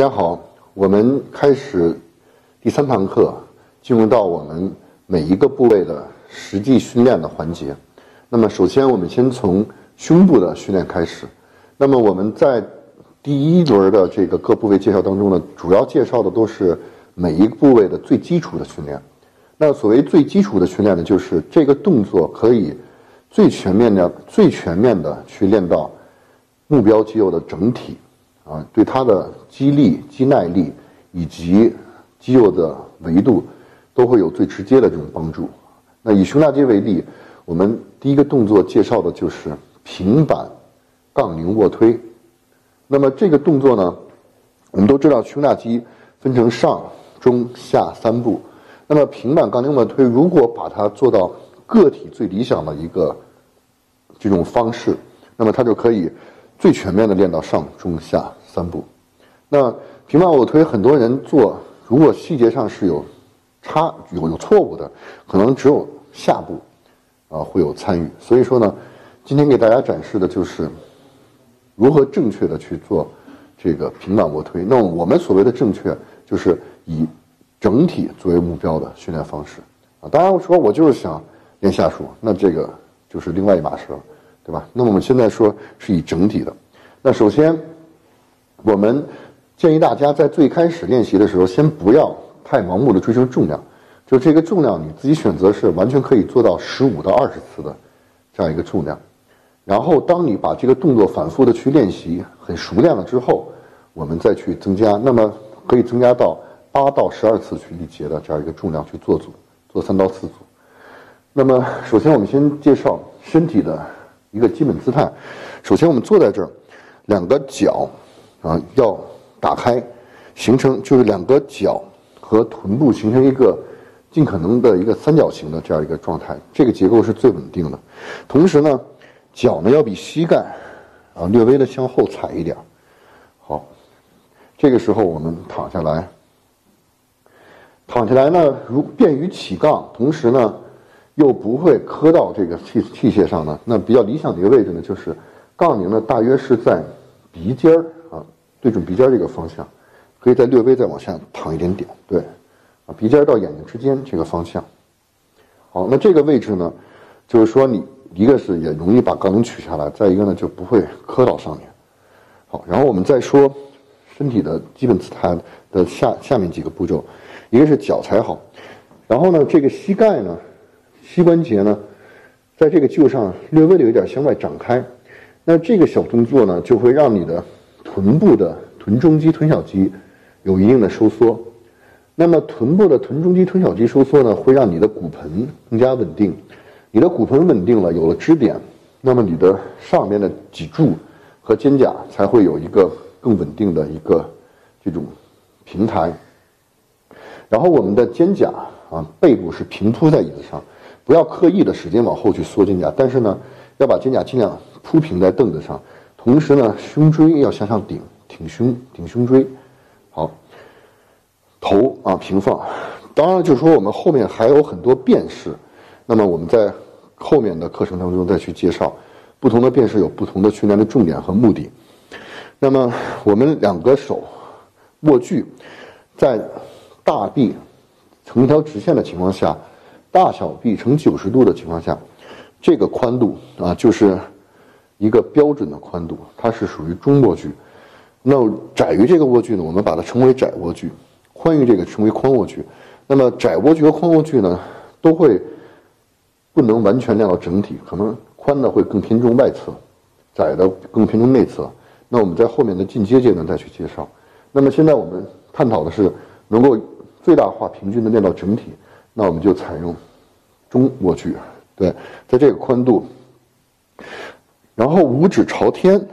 家好，我们开始第3堂课，进入到我们每一个部位的实际训练的环节。那么首先我们先从胸部的训练开始。那么我们在第1轮的这个各部位介绍当中呢，主要介绍的都是每一个部位的最基础的训练。那所谓最基础的训练呢，就是这个动作可以最全面的去练到目标肌肉的整体啊，对它的肌力、肌耐力以及肌肉的维度都会有最直接的这种帮助。那以胸大肌为例，我们第一个动作介绍的就是平板杠铃卧推。那么这个动作呢，我们都知道胸大肌分成上、中、下3步。那么平板杠铃卧推，如果把它做到个体最理想的一个这种方式，那么它就可以最全面的练到上、中、下3步。那平板卧推很多人做，如果细节上是有错误的，可能只有下部会有参与。所以说呢，今天给大家展示的就是如何正确的去做这个平板卧推。那么我们所谓的正确，就是以整体作为目标的训练方式啊。当然说我就是想练下属，那这个就是另外一码事了，对吧？那么我们现在说是以整体的。那首先我们建议大家在最开始练习的时候，先不要太盲目的追求重量，就这个重量你自己选择是完全可以做到15到20次的这样一个重量。然后当你把这个动作反复的去练习很熟练了之后，我们再去增加，那么可以增加到8到12次去一节的这样一个重量去做组，做3到4组。那么首先我们先介绍身体的一个基本姿态。首先我们坐在这儿，两个脚要打开，形成就是两个脚和臀部形成一个尽可能的一个三角形的这样一个状态，这个结构是最稳定的。同时呢，脚呢要比膝盖略微的向后踩一点。好，这个时候我们躺下来。躺下来呢，如便于起杠，同时呢又不会磕到这个器械上呢，那比较理想的一个位置呢，就是杠铃呢大约是在鼻尖对准鼻尖这个方向，可以再略微再往下躺一点点，对，鼻尖到眼睛之间这个方向。好，那这个位置呢，就是说你一个是也容易把杠铃取下来，再一个呢就不会磕到上面。好，然后我们再说身体的基本姿态的下面几个步骤。一个是脚踩好，然后呢，这个膝盖呢，膝关节呢，在这个基础上略微的有点向外展开。那这个小动作呢，就会让你的臀部的臀中肌、臀小肌有一定的收缩。那么臀部的臀中肌、臀小肌收缩呢，会让你的骨盆更加稳定。你的骨盆稳定了，有了支点，那么你的上面的脊柱和肩胛才会有一个更稳定的一个这种平台。然后我们的肩胛背部是平铺在椅子上，不要刻意的使劲往后去缩肩胛，但是呢，要把肩胛尽量铺平在凳子上，同时呢，胸椎要向上挺胸椎。好，头平放。当然就是说我们后面还有很多变式，那么我们在后面的课程当中再去介绍，不同的变式有不同的训练的重点和目的。那么我们两个手握距，在大臂成一条直线的情况下，大小臂成90度的情况下，这个宽度就是一个标准的宽度，它是属于中握距。那窄于这个握距呢，我们把它称为窄握距；宽于这个称为宽握距。那么窄握距和宽握距呢，都会不能完全练到整体，可能宽的会更偏重外侧，窄的更偏重内侧。那我们在后面的进阶阶段再去介绍。那么现在我们探讨的是能够最大化平均的练到整体，那我们就采用中握距，对，在这个宽度，然后五指朝天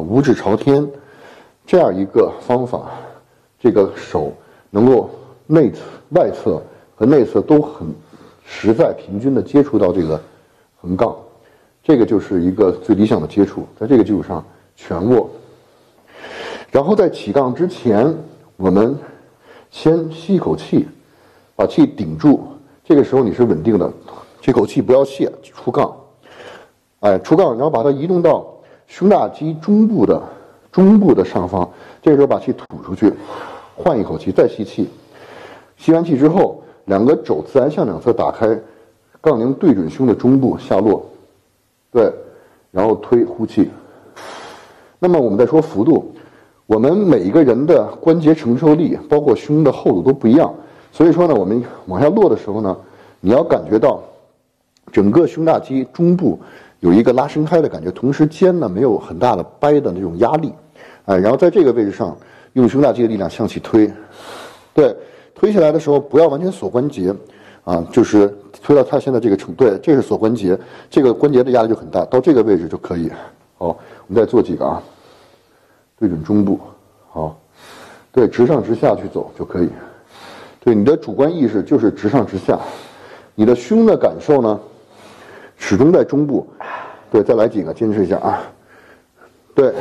这样一个方法，这个手能够外侧和内侧都很实在平均的接触到这个横杠，这个就是一个最理想的接触。在这个基础上全握，然后在起杠之前，我们先吸一口气，把气顶住，这个时候你是稳定的，这口气不要泄，出杠，出杠，然后把它移动到胸大肌中部的中部的上方。这个时候把气吐出去，换一口气，再吸气。吸完气之后，两个肘自然向两侧打开，杠铃对准胸的中部下落，对，然后推呼气。那么我们再说幅度，我们每一个人的关节承受力，包括胸的厚度都不一样，所以说呢，我们往下落的时候呢，你要感觉到整个胸大肌中部有一个拉伸开的感觉，同时肩呢没有很大的掰的那种压力，然后在这个位置上用胸大肌的力量向起推，对，推起来的时候不要完全锁关节，就是推到它现在这个程度，对，这是锁关节，这个关节的压力就很大，到这个位置就可以。好，我们再做几个啊，对准中部，好，对，直上直下去走就可以。对，你的主观意识就是直上直下，你的胸的感受呢，始终在中部。对，再来几个，坚持一下啊。对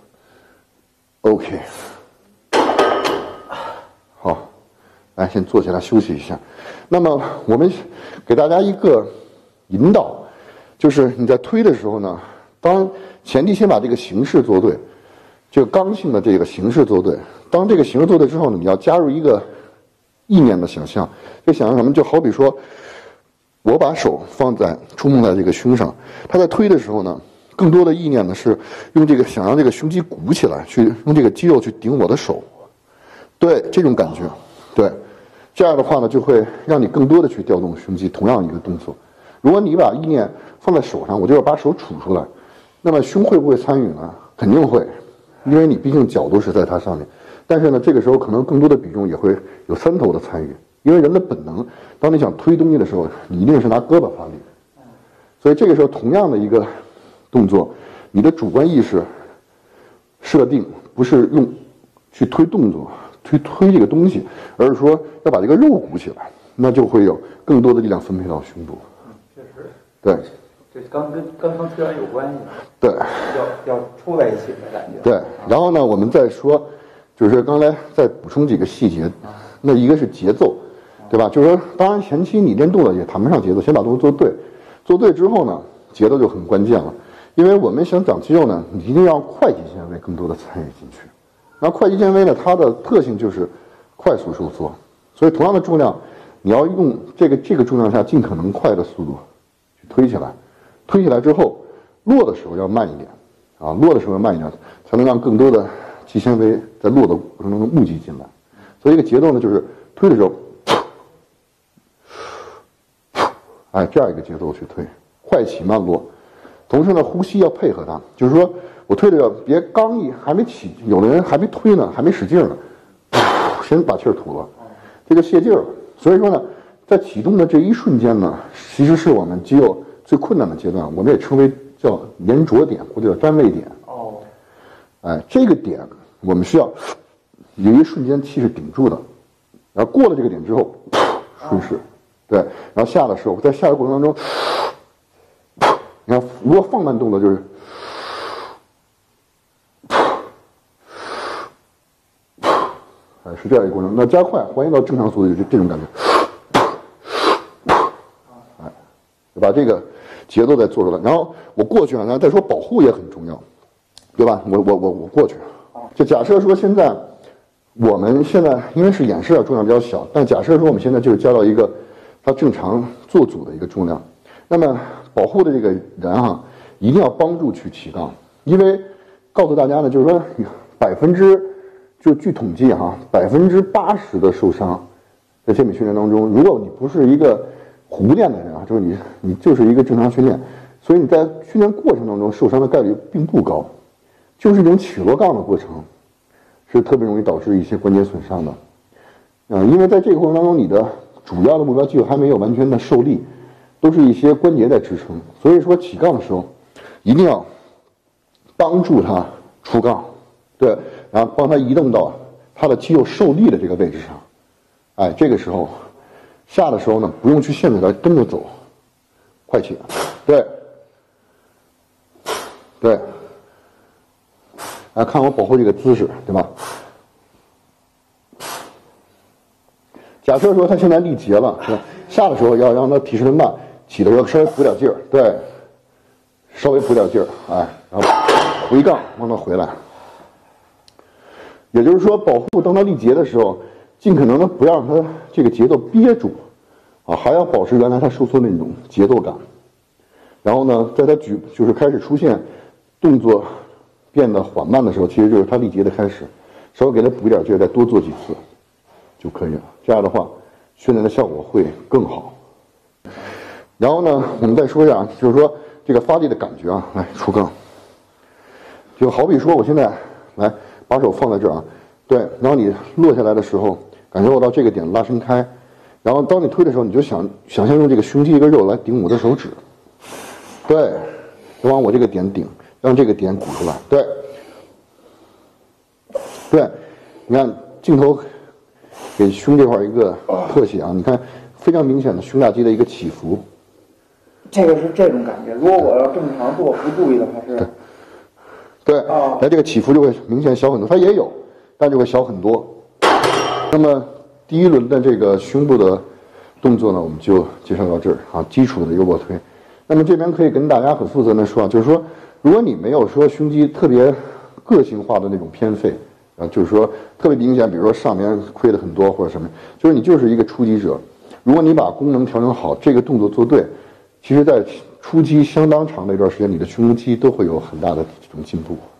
，OK， 好，来先坐起来休息一下。那么我们给大家一个引导，就是你在推的时候呢，当前提先把这个形式做对，这个刚性的这个形式做对。当这个形式做对之后呢，你要加入一个意念的想象。这想象什么？就好比说，我把手触碰在这个胸上，他在推的时候呢，更多的意念呢是用这个想让这个胸肌鼓起来，去用这个肌肉去顶我的手，对，这种感觉，对，这样的话呢，就会让你更多的去调动胸肌。同样一个动作，如果你把意念放在手上，我就要把手杵出来，那么胸会不会参与呢？肯定会，因为你毕竟角度是在它上面。但是呢，这个时候可能更多的比重也会有三头的参与，因为人的本能，当你想推东西的时候，你一定是拿胳膊发力。所以这个时候同样的一个动作，你的主观意识设定不是用去推动作、推这个东西，而是说要把这个肉鼓起来，那就会有更多的力量分配到胸部。 确实。 对。 这跟刚刚推完有关系。 对。 要抽在一起的感觉。 对。然后呢，我们再说，就是刚才再补充几个细节，那一个是节奏，对吧？就是说，当然前期你练动作也谈不上节奏，先把动作做对，做对之后呢，节奏就很关键了。因为我们想长肌肉呢，你一定要快肌纤维更多的参与进去。那快肌纤维呢，它的特性就是快速收缩，所以同样的重量，你要用这个重量下尽可能快的速度去推起来，推起来之后落的时候要慢一点，落的时候要慢一点，才能让更多的肌纤维在落的过程当中募集进来。所以这个节奏呢，就是推的时候，这样一个节奏去推，快起慢落。同时呢，呼吸要配合它，就是说我推的别刚一还没起，有的人还没推呢，还没使劲呢，先把气儿吐了，这就泄劲了。所以说呢，在启动的这一瞬间呢，其实是我们肌肉最困难的阶段，我们也称为叫粘着点或者叫占位点。这个点我们需要有一瞬间气是顶住的，然后过了这个点之后，顺势，对，然后下的时候，在下的过程当中，你看如果放慢动作就是，是这样一个过程。那加快还原到正常速度就是这种感觉，就把这个节奏再做出来。然后我过去了，然后再说保护也很重要，对吧？我过去。就假设说现在我们现在因为是演示重量比较小，但假设说我们现在就是教到一个他正常做组的一个重量，那么保护的这个人一定要帮助去起杠，因为告诉大家呢，就是说就据统计80%的受伤在健美训练当中，如果你不是一个胡练的人就是你就是一个正常训练，所以你在训练过程当中受伤的概率并不高。就是一种起落杠的过程，是特别容易导致一些关节损伤的，因为在这个过程当中，你的主要的目标肌肉还没有完全的受力，都是一些关节在支撑，所以说起杠的时候，一定要帮助它出杠，对，然后帮它移动到它的肌肉受力的这个位置上，这个时候下的时候呢，不用去限制它，跟着走，快起，对。看我保护这个姿势，对吧？假设说他现在力竭了，是吧？下的时候要让他体式的慢，起的时候稍微补点劲儿，对，稍微补点劲儿，然后回杠让他回来， 也就是说，保护当它力竭的时候，尽可能的不让它这个节奏憋住，啊，还要保持原来它收缩的那种节奏感。然后呢，在它就是开始出现动作变得缓慢的时候，其实就是它力竭的开始，稍微给它补一点劲，再多做几次就可以了。这样的话，训练的效果会更好。然后呢，我们再说一下，就是说这个发力的感觉啊，来出杠，就好比说我现在来把手放在这儿啊，对，然后你落下来的时候，感受到这个点拉伸开，然后当你推的时候，你就想象用这个胸肌一个肉来顶我的手指，对，就往我这个点顶，让这个点鼓出来，对，对，你看镜头给胸这块一个特写啊，你看非常明显的胸大肌的一个起伏。 这个是这种感觉，如果我要正常做不注意的话是， 对，那这个起伏就会明显小很多，它也有，但就会小很多。那么第一轮的这个胸部的动作呢，我们就介绍到这儿啊，基础的一个卧推。那么这边可以跟大家很负责任的说啊，就是说，如果你没有说胸肌特别个性化的那种偏废啊，就是说特别明显，比如说上面亏的很多或者什么，就是你就是一个初级者，如果你把功能调整好，这个动作做对。其实，在初期相当长的一段时间，你的胸肌都会有很大的这种进步。